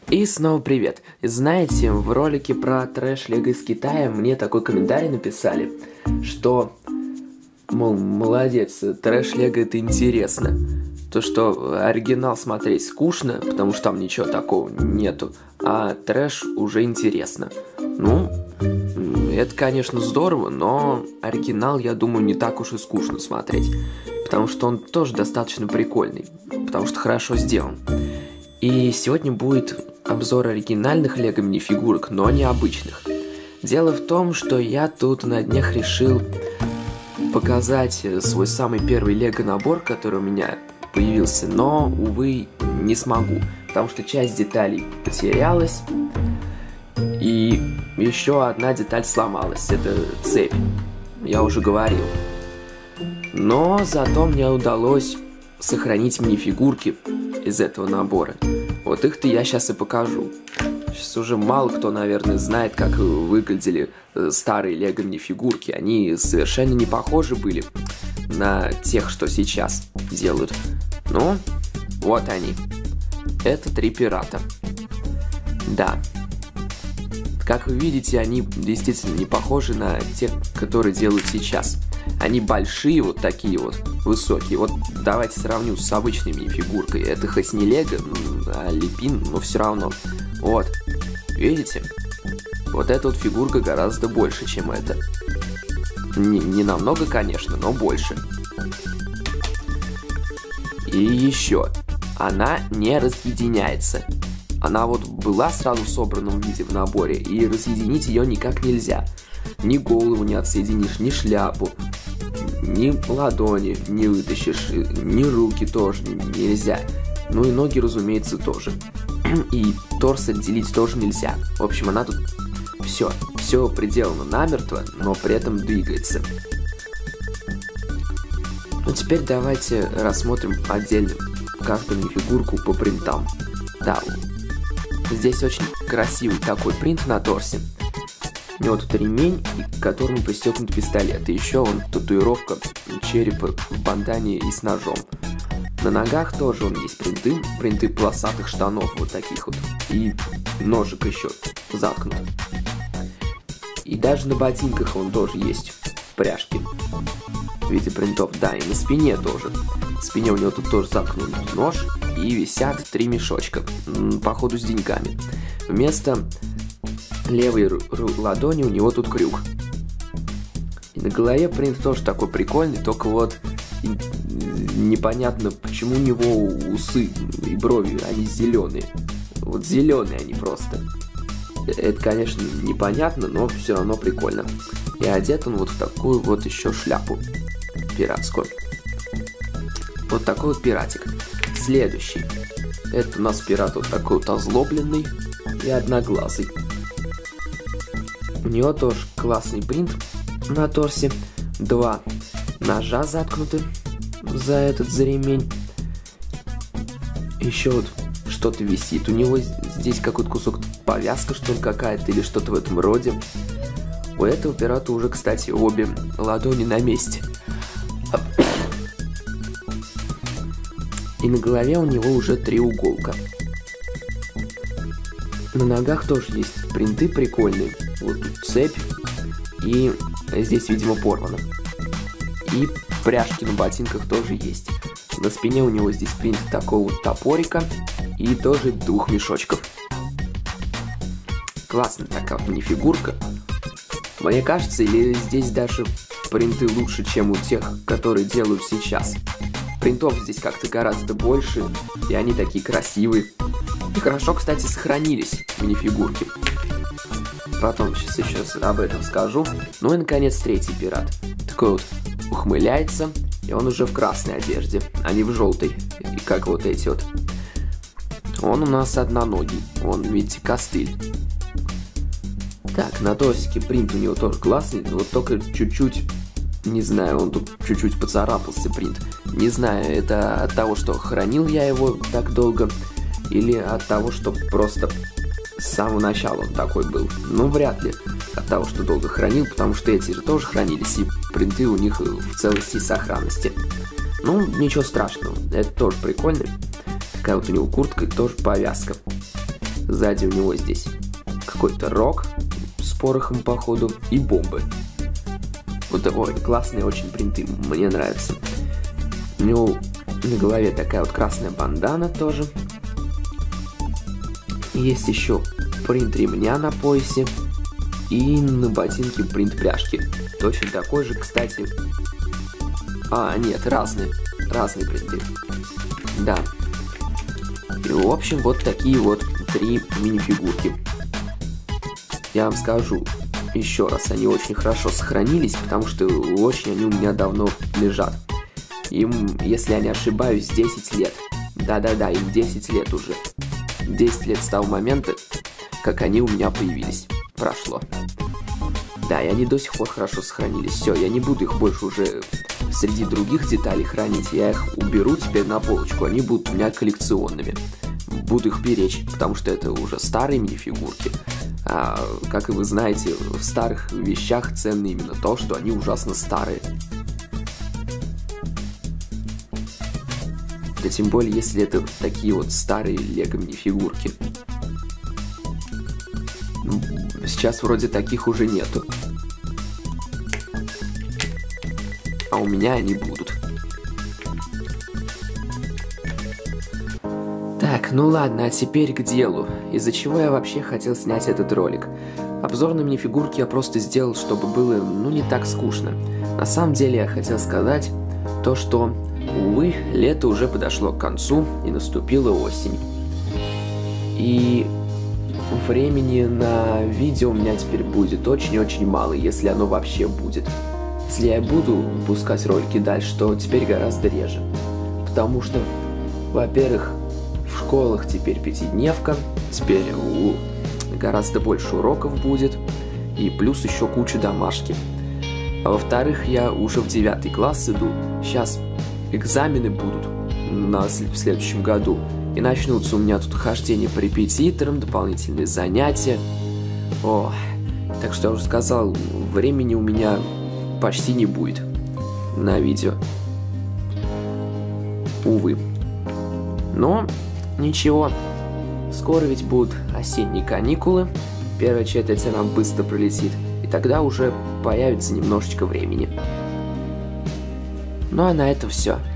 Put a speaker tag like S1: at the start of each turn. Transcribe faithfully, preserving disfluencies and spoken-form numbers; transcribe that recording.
S1: И снова привет. Знаете, в ролике про трэш Лего из Китая мне такой комментарий написали, что, мол, молодец, трэш Лего это интересно. То, что оригинал смотреть скучно, потому что там ничего такого нету, а трэш уже интересно. Ну, это, конечно, здорово, но оригинал, я думаю, не так уж и скучно смотреть, потому что он тоже достаточно прикольный, потому что хорошо сделан. И сегодня будет обзор оригинальных Лего минифигурок, но необычных. Дело в том, что я тут на днях решил показать свой самый первый Лего набор, который у меня появился, но, увы, не смогу, потому что часть деталей потерялась, и еще одна деталь сломалась, это цепь, я уже говорил. Но зато мне удалось сохранить минифигурки из этого набора. Вот их-то я сейчас и покажу. Сейчас уже мало кто, наверное, знает, как выглядели старые Лего минифигурки. Они совершенно не похожи были на тех, что сейчас делают. Ну, вот они. Это три пирата. Да. Как вы видите, они действительно не похожи на тех, которые делают сейчас. Они большие, вот такие вот, высокие. Вот давайте сравню с обычной минифигуркой. Это хоть не Лего, а Лепин, но все равно. Вот, видите? Вот эта вот фигурка гораздо больше, чем эта. Не, не намного, конечно, но больше. И еще, она не разъединяется. Она вот была сразу в собранном виде в наборе, и разъединить ее никак нельзя. Ни голову не отсоединишь, ни шляпу, ни ладони не вытащишь, ни руки тоже нельзя. Ну и ноги, разумеется, тоже. И торс отделить тоже нельзя. В общем, она тут все, все приделано намертво, но при этом двигается. Ну теперь давайте рассмотрим отдельно каждую минифигурку по принтам. Да, здесь очень красивый такой принт на торсе. У него тут ремень, к которому пристегнут пистолет. И еще он татуировка черепа в бандане и с ножом. На ногах тоже он есть принты, принты полосатых штанов вот таких вот. И ножик еще заткнут. И даже на ботинках он тоже есть пряжки в виде принтов. Да, и на спине тоже. На спине у него тут тоже заткнут нож. И висят три мешочка, походу с деньгами. Вместо левой ладони у него тут крюк. И на голове принт тоже такой прикольный, только вот непонятно, почему у него усы и брови, они зеленые. Вот зеленые они просто. Это, конечно, непонятно, но все равно прикольно. И одет он вот в такую вот еще шляпу пиратскую. Вот такой вот пиратик. Следующий. Это у нас пират вот такой вот озлобленный и одноглазый. У него тоже классный принт на торсе. Два ножа заткнуты за этот, за ремень. Еще вот что-то висит. У него здесь какой-то кусок, повязка что ли какая-то или что-то в этом роде. У этого пирата уже, кстати, обе ладони на месте. И на голове у него уже треуголка. На ногах тоже есть принты прикольные. Вот тут цепь. И здесь, видимо, порвано. И пряжки на ботинках тоже есть. На спине у него здесь принт такого вот топорика. И тоже двух мешочков. Классная такая минифигурка. Мне кажется, или здесь даже принты лучше, чем у тех, которые делают сейчас. Принтов здесь как-то гораздо больше, и они такие красивые. И хорошо, кстати, сохранились минифигурки. Потом сейчас еще об этом скажу. Ну и, наконец, третий пират. Такой вот ухмыляется, и он уже в красной одежде, а не в желтой, и как вот эти вот. Он у нас одноногий, он, видите, костыль. Так, на торсике принт у него тоже классный, вот только чуть-чуть, не знаю, он тут чуть-чуть поцарапался принт. Не знаю, это от того, что хранил я его так долго, или от того, что просто с самого начала он такой был. Ну, вряд ли от того, что долго хранил, потому что эти же тоже хранились, и принты у них в целости и сохранности. Ну, ничего страшного, это тоже прикольно. Такая вот у него куртка и тоже повязка. Сзади у него здесь какой-то рог с порохом, походу, и бомбы. Вот, ой, классные очень принты, мне нравятся. У него на голове такая вот красная бандана тоже. Есть еще принт ремня на поясе. И на ботинке принт пряжки. Точно такой же, кстати. А, нет, разные. Разные принты. Да. И, в общем, вот такие вот три мини-фигурки. Я вам скажу еще раз, они очень хорошо сохранились, потому что очень они у меня давно лежат. Им, если я не ошибаюсь, десять лет. Да-да-да, им десять лет уже. десять лет с того момента, как они у меня появились. Прошло. Да, и они до сих пор хорошо сохранились. Все, я не буду их больше уже среди других деталей хранить. Я их уберу теперь на полочку. Они будут у меня коллекционными. Буду их беречь, потому что это уже старые мини-фигурки. А, как и вы знаете, в старых вещах ценно именно то, что они ужасно старые. Да тем более, если это такие вот старые лего мини-фигурки. Сейчас вроде таких уже нету. А у меня они будут. Так, ну ладно, а теперь к делу. Из-за чего я вообще хотел снять этот ролик? Обзор на мини-фигурки я просто сделал, чтобы было, ну, не так скучно. На самом деле я хотел сказать то, что, увы, лето уже подошло к концу и наступила осень. И времени на видео у меня теперь будет очень-очень мало, если оно вообще будет. Если я буду выпускать ролики дальше, то теперь гораздо реже. Потому что, во-первых, в школах теперь пятидневка, теперь у... гораздо больше уроков будет, и плюс еще куча домашки. А во-вторых, я уже в девятый класс иду, сейчас экзамены будут на... в следующем году. И начнутся у меня тут хождение по репетиторам, дополнительные занятия. О, так что я уже сказал, времени у меня почти не будет на видео. Увы. Но ничего, скоро ведь будут осенние каникулы. Первая четверть она быстро пролетит, и тогда уже появится немножечко времени. Ну а на это все.